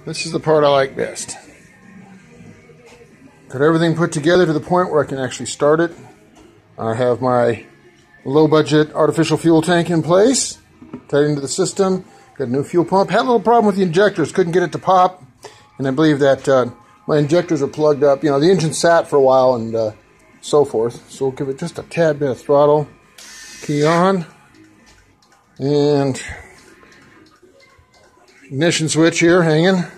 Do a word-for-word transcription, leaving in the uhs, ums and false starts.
This is the part I like best. Got everything put together to the point where I can actually start it. I have my low-budget artificial fuel tank in place, tied into the system. Got a new fuel pump. Had a little problem with the injectors. Couldn't get it to pop. And I believe that uh, my injectors are plugged up. You know, the engine sat for a while and uh, so forth. So we'll give it just a tad bit of throttle. Key on. And ignition switch here hanging.